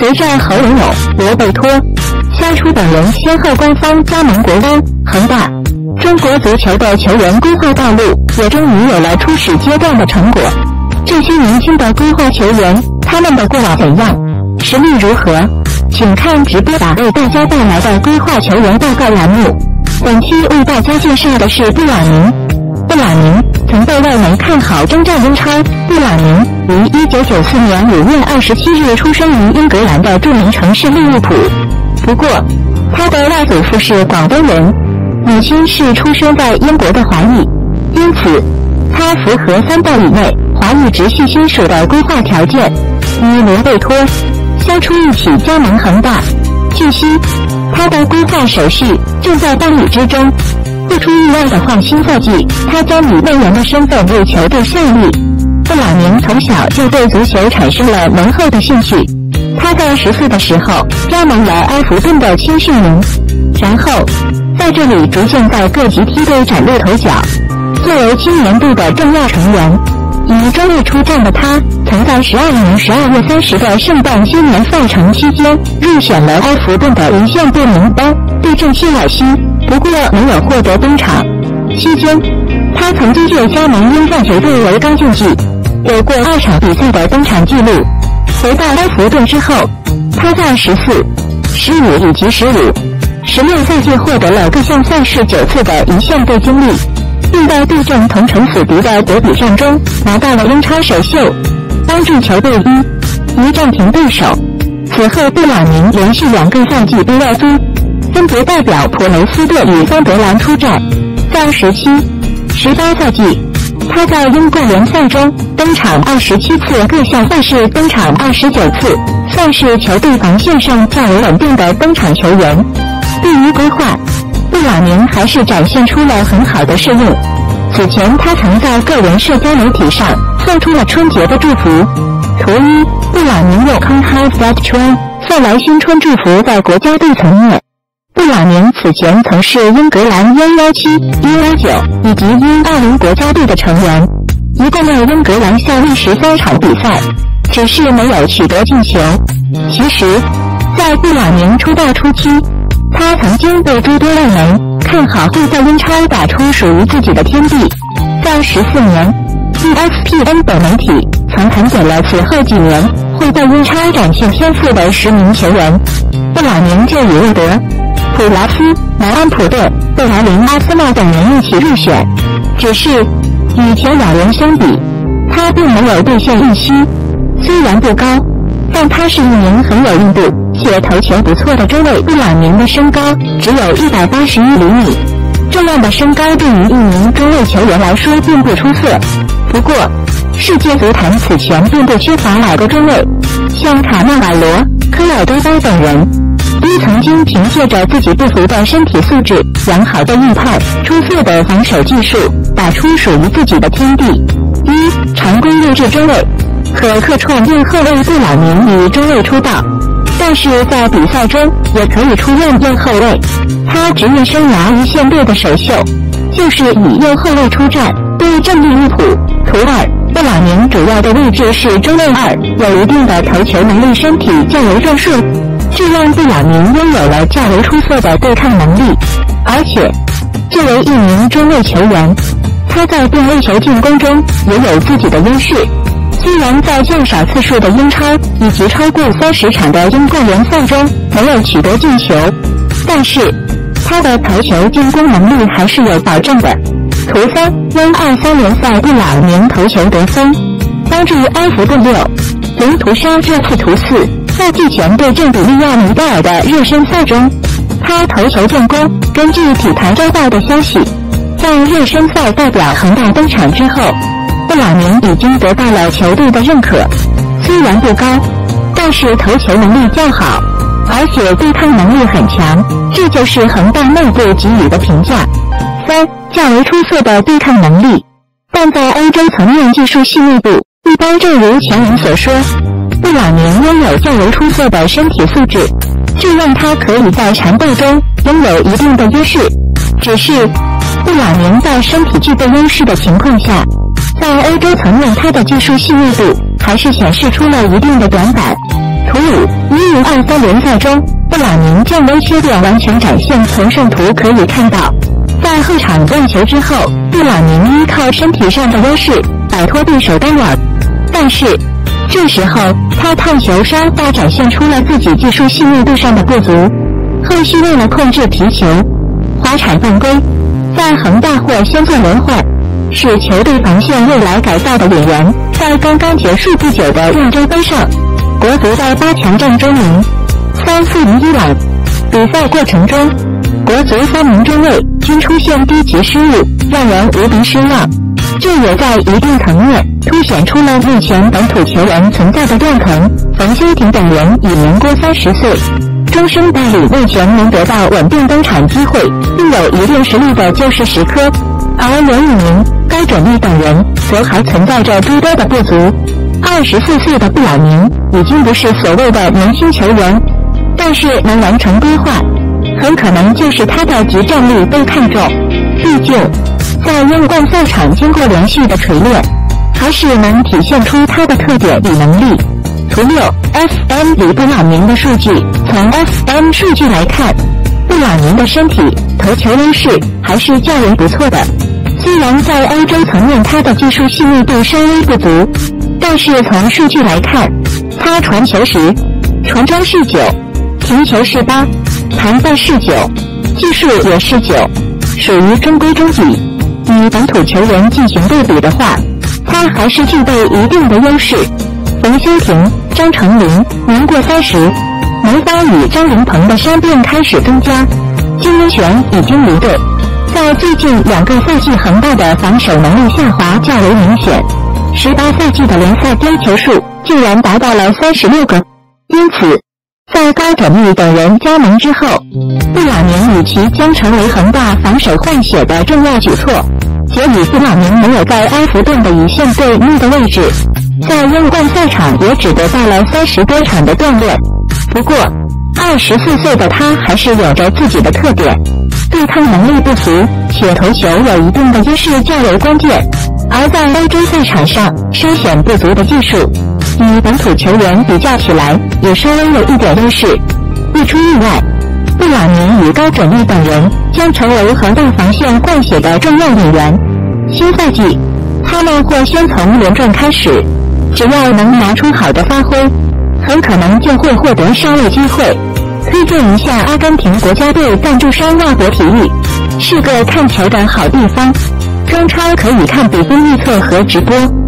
随着侯永永、罗贝托、肖初等人先后官方加盟国安、恒大，中国足球的球员规划道路也终于有了初始阶段的成果。这些年轻的规划球员，他们的过往怎样，实力如何？请看直播打为大家带来的规划球员报告栏目。本期为大家介绍的是布朗宁。布朗宁曾被外媒看好征战英超。布朗宁于1994年5月27日出生于英格兰的著名城市利物浦，不过他的外祖父是广东人，母亲是出生在英国的华裔，因此他符合3代以内华裔直系亲属的规划条件，与罗贝托、肖初一起加盟恒大。据悉，他的规划手续正在办理之中。不出意外的话，新赛季他将以内援的身份为球队效力。布朗宁从小就对足球产生了浓厚的兴趣，他在10岁的时候加盟了埃弗顿的青训营，然后在这里逐渐在各级梯队崭露头角。作为青年队的重要成员，以中卫出战的他，曾在12年12月30的圣诞新年赛程期间入选了埃弗顿的一线队名单，对阵切尔西，不过没有获得登场。期间，他曾经就加盟英冠球队为刚竞技，有过2场比赛的登场记录。回到埃弗顿之后，他在14、15以及15、16赛季获得了各项赛事9次的一线队经历，并在对阵同城死敌的德比战中拿到了英超首秀，帮助球队一战平对手。此后布朗宁连续2个赛季被外租，分别代表普雷斯顿与桑德兰出战。在17、18赛季，他在英冠联赛中登场27次，各项赛事登场29次，算是球队防线上较为稳定的登场球员。对于规划，布朗宁还是展现出了很好的适应。此前他曾在个人社交媒体上送出了春节的祝福。图1，布朗宁用 Conhigh That Train 送来新春祝福在国家队层面。布朗宁此前曾是英格兰 U17、U19 以及 U20 国家队的成员，一共为英格兰效力13场比赛，只是没有取得进球。其实，在布朗宁出道初期，他曾经被诸多外媒看好会在英超打出属于自己的天地。在14年 ESPN 等媒体曾盘点了此后几年会在英超展现天赋的10名球员，布朗宁就与沃德、普劳斯、南安普顿、贝莱林、阿森纳等人一起入选。只是与前2人相比，他并没有兑现预期。虽然不高，但他是一名很有硬度且头球不错的中卫。布朗宁的身高只有181厘米，这样的身高对于一名中卫球员来说并不出色。不过，世界足坛此前并不缺乏老的中卫，像卡纳瓦罗、科尔多巴等人，都曾经凭借着自己不俗的身体素质、良好的预判、出色的防守技术，打出属于自己的天地。常规位置中卫和客串右后卫。布朗宁以中卫出道，但是在比赛中也可以出任右后卫。他职业生涯一线队的首秀就是以右后卫出战，对阵利物浦。图2，布朗宁主要的位置是中卫2，有一定的头球能力，身体较为壮硕，这让布朗宁拥有了较为出色的对抗能力。而且，作为一名中卫球员，他在定位球进攻中也有自己的优势。虽然在较少次数的英超以及超过30场的英冠联赛中没有取得进球，但是他的头球进攻能力还是有保证的。图3，因23联赛布朗宁头球得分，帮助埃弗顿6。图杀这次图4，赛季前对阵比利亚米戴尔的热身赛中，他头球建功。根据体坛周报的消息，在热身赛代表恒大登场之后，布朗宁已经得到了球队的认可。虽然不高，但是头球能力较好，而且对抗能力很强，这就是恒大内部给予的评价。3，较为出色的对抗能力，但在欧洲层面技术细腻度一般。正如前文所说，布朗宁拥有较为出色的身体素质，这让他可以在缠斗中拥有一定的优势。只是布朗宁在身体具备优势的情况下，在欧洲层面他的技术细腻度还是显示出了一定的短板。图5，因 2023联赛中，布朗宁将威胁点完全展现。从上图可以看到，在后场断球之后，布朗宁依靠身体上的优势摆脱对手单网，但是这时候他探球稍大展现出了自己技术细腻度上的不足，后续为了控制皮球，滑铲犯规，在恒大或先做轮换，使球队防线未来改造的演员在刚刚结束不久的亚洲杯上，国足在8强战中赢3-4赢伊朗。比赛过程中，国足3名中卫均出现低级失误，让人无比失望。这也在一定层面凸显出了目前本土球员存在的断层。冯潇霆等人已年过30岁，终身代理目前能得到稳定登场机会，并有一定实力的就是石科，而刘宇宁、高准翼等人则还存在着诸多的不足。24岁的布朗宁已经不是所谓的年轻球员，但是能完成规划，很可能就是他的集战力被看中。毕竟在英冠赛场经过连续的锤炼，还是能体现出他的特点与能力。图6 FM 里布朗宁的数据。从 FM 数据来看，布朗宁的身体头球优势还是较为不错的，虽然在欧洲层面他的技术细腻度稍微不足，但是从数据来看，他传球时传中是9，停球是8，弹背是9，技术也是9，属于中规中矩。与本土球员进行对比的话，他还是具备一定的优势。冯潇霆、张成林年过30，没法与张琳芃的伤病开始增加。金英权已经离队，在最近2个赛季恒大的防守能力下滑较为明显，18赛季的联赛丢球数竟然达到了36个。因此在高准翼等人加盟之后，布朗宁与其将成为恒大防守换血的重要举措。且以布朗宁没有在埃弗顿的一线队内的位置，在英冠赛场也只得到了30多场的锻炼。不过24岁的他还是有着自己的特点，对抗能力不俗，且头球有一定的优势较为关键。而在欧洲赛场上稍显不足的技术，与本土球员比较起来也稍微有一点优势。不出意外，布朗宁与高准翼等人将成为恒大防线换血的重要演员。新赛季他们或先从轮转开始，只要能拿出好的发挥，很可能就会获得上位机会。推荐一下阿根廷国家队赞助商亚博体育，是个看球的好地方，中超可以看比分预测和直播。